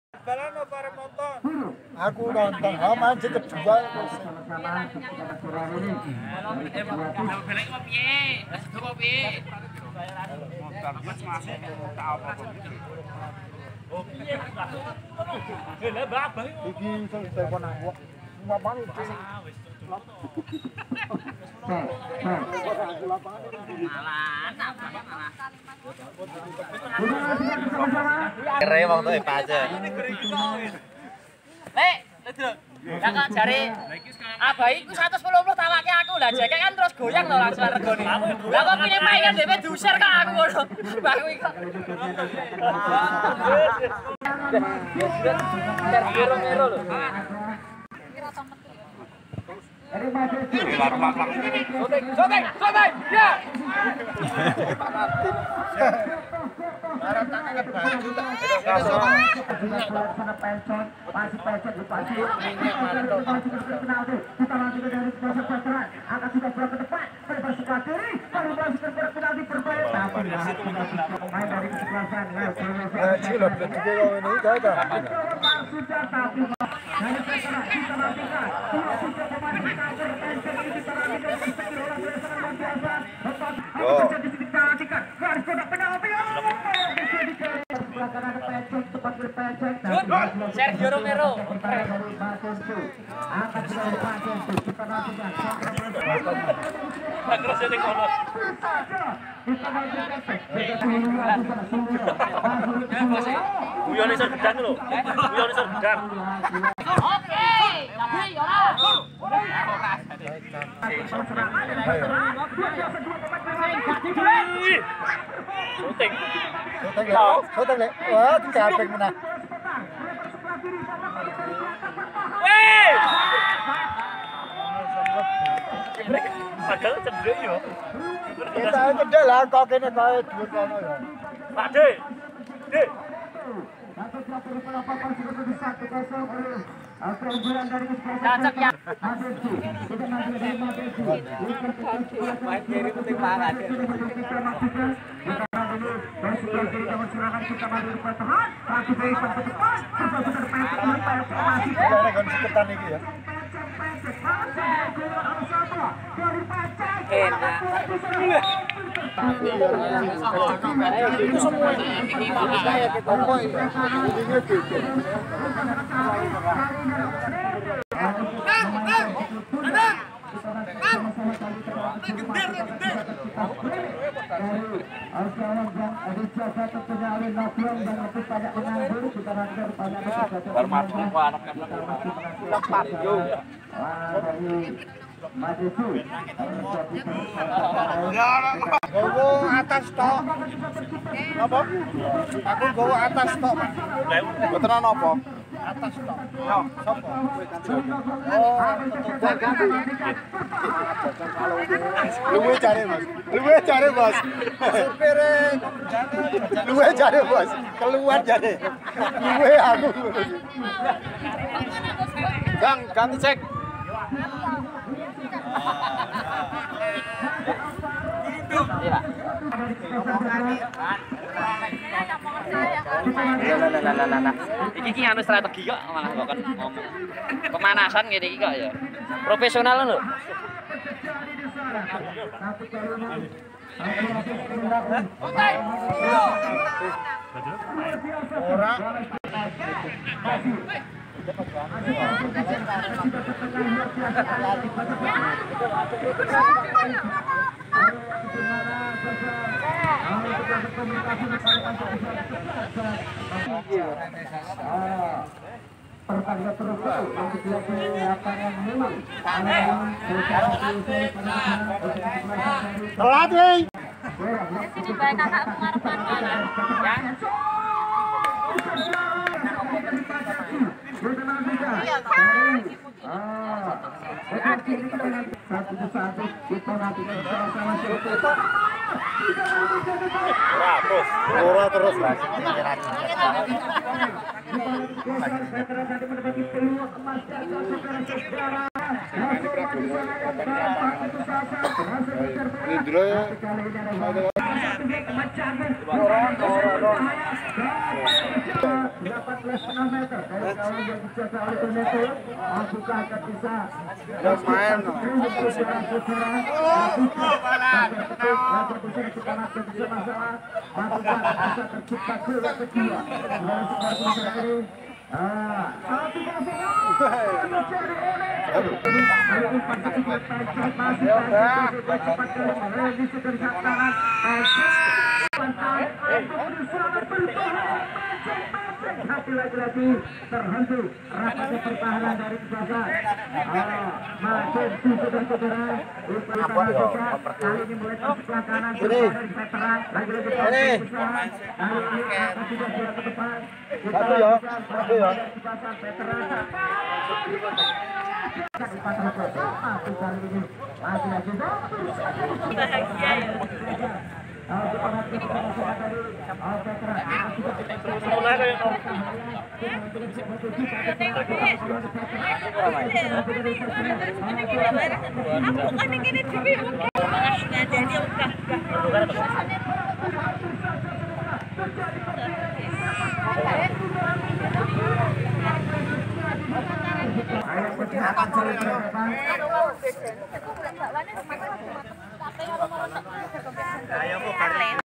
Balan apa arep nonton? Aku nonton, main sing kedua terus. Balik kok piye? Lah sedo kok piye? Oh piye? Lah babah iki. Iki sing telepon aku. Ngomong iki. Kere wong tuh pace. Lek, ya kok jare Abah iku 110 tawake aku lah jeke kan terus goyang lho langsung regone. Lah kok piye main kan dhewe diusir kok aku ngono. Mbahku iku. Sergio Romero lho. Sotek, ya. Sergio Romero. Guyone iso gedang lho. Guyone iso gedang. Oke, tapi ora. Syuting. Sotek lek. Wah, digaping menah. Weh! Padahal cedek yo. Kita cedek lah kok kene kae dhuwur kono ya. Pak De. De. Cocok ya. Main kiri penting banget. Ora kan seketan iki ya. Itu semua kayak kita. Gowo atas tok. Apa? Aku gowo atas tok, Mas. Mboten ana apa? Atas tok. Yo, sapa? Oh, luwe jare, Mas. Luwe jare, Bos. Supire luwe jare, Bos. Keluar jare. Luwe aku. Bang, ganti cek. Iya. Nah. Iki anu strategi kok malah kok ngomong. Pemanasan ngene iki kok ya. Profesional lho. Ora. Pertandingan terus yang kedua di lapangan memang telat nih. Sini baik kakakku ngarepan ya. Ora terus lah. Ini dulu ya. 14,5 meter dari kawan yang dijaga oleh Doneto. Buka akan bisa main. tercipta gol kedua. Hati lagi-lagi terhenti rapatnya pertahanan dari Zaza. Masuk saudara-saudara. Kali ini mulai ke sebelah kanan dari veteran. Lagi-lagi veteran. Ke depan. Satu ya. Veteran. Bahagia ya. Aku kan ini TV nggak jadi udah. Ayo,